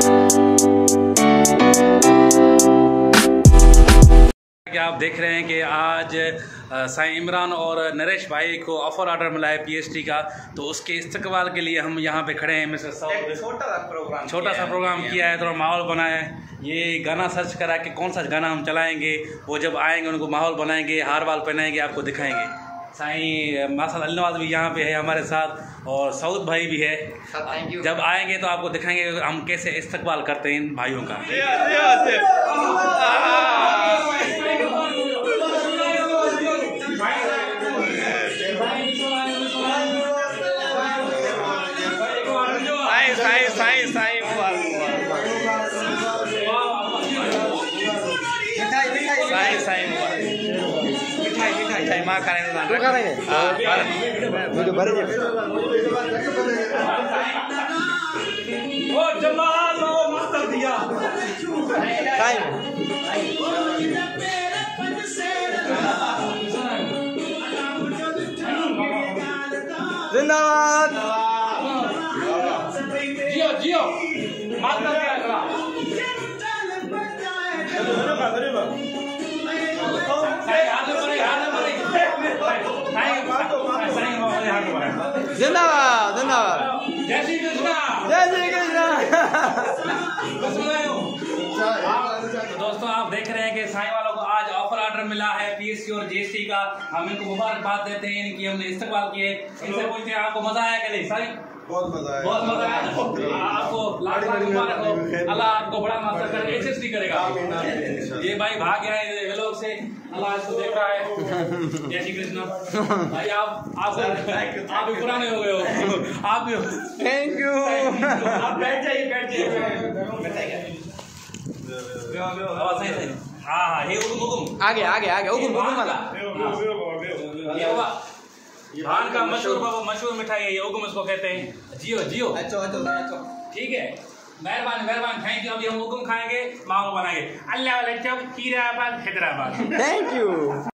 आप देख रहे हैं कि आज साईं इमरान और नरेश भाई को ऑफर ऑर्डर मिला है पीएचडी का, तो उसके इस्तकबाल के लिए हम यहाँ पे खड़े हैं। मिस्टर साउद छोटा सा प्रोग्राम किया है, थोड़ा माहौल बनाया है। ये गाना सर्च करा कि कौन सा गाना हम चलाएंगे, वो जब आएंगे उनको माहौल बनाएंगे, हार वाल पहनाएंगे, आपको दिखाएंगे। साईं माशाल्लाह अल्लाह भी यहाँ पे है हमारे साथ और सऊद भाई भी है। जब आएंगे तो आपको दिखाएंगे हम कैसे इस्तकबाल करते हैं इन भाइयों का। माँ खाने जिंदाबाद जियो जियो जिंदाबाद जिंदाबाद जय श्री कृष्णा जय श्री कृष्णा। तो दोस्तों आप देख रहे हैं कि साईं वालों को आज ऑफर ऑर्डर मिला है पीएससी और जीएसटी का। हम इनको मुबारकबाद देते हैं, इनकी हमने इस्तकबाल किए। इनसे पूछते हैं आपको मजा आया कि नहीं साईं? बहुत मजा आया, बहुत मजा आया। आपको लाख लाख मुबारक हो, अल्लाह आपको बड़ा मास्टर करे, एचएसडी करेगा। ये भाई भाग गया है व्लॉग से, अल्लाह इसको देख रहा है। जय श्री कृष्ण भाई, आप भी पुराने हो गए हो, आप भी। Thank you. आप बैठ जाइए हाँ हे हुकुम आगे आगे आगे हुकुम वाला धान का मशहूर मिठाई है ये, उगम इसको कहते हैं। जियो जियो ठीक है, मेहरबानी थैंक यू। अभी हम उगम खाएंगे, माओ बनाएंगे। अल्लाह वाले चौक, हैदराबाद। Thank you.